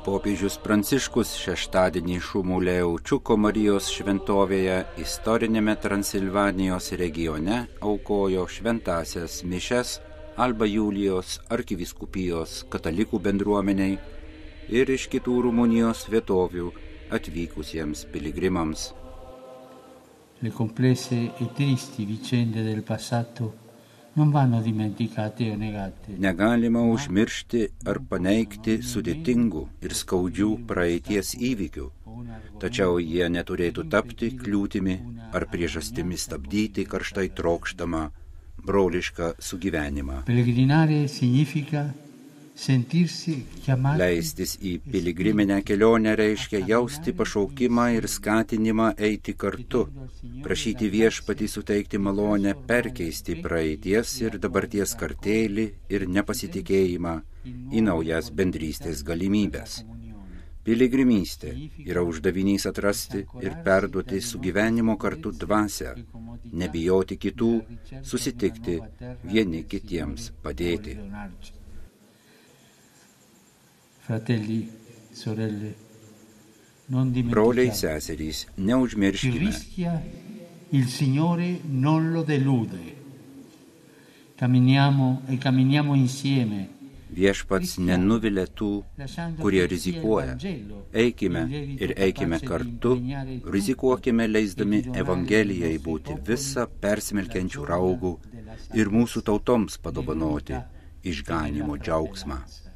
Popiežius Pranciškus šeštadienį Šumulė Aučiuko Marijos šventovėje istorinėme Transilvanijos regione aukojo šventąsias mišias Alba Julijos arkivyskupijos katalikų bendruomeniai ir iš kitų Rumunijos vietovių atvykusiems piligrimams. Le complesse e tristi vicende del passato non vanno dimenticate o negate. Negalima užmiršti ar paneigti sudėtingų ir skaudžių praeities įvykių, tačiau jie neturėtų tapti kliūtimi ar priežastimi stabdyti karštai trokštamą brolišką sugyvenimą. Pellegrinare significa sentirsi chiamati. Leistis į piligriminę kelionę reiškia jausti pašaukimą ir skatinimą eiti kartu, prašyti viešpatį suteikti malonę perkeisti praeities ir dabarties kartėlį ir nepasitikėjimą į naujas bendrystės galimybės. Piligrimystė yra uždavinys atrasti ir perduoti sugyvenimo kartu dvasią, nebijoti kitų, susitikti, vieni kitiems padėti. Fratelli, sorelle, non Broliai, dimenticate. seserys, Chi neužmirškime. rischia, il Signore non lo delude. Camminiamo insieme. Viešpats nenuvilia tų, kurie rizikuoja. Eikime ir eikime kartu, rizikuokime leisdami Evangelijai būti visą persmelkiančių raugų ir mūsų tautoms padovanoti išganymo džiaugsmą.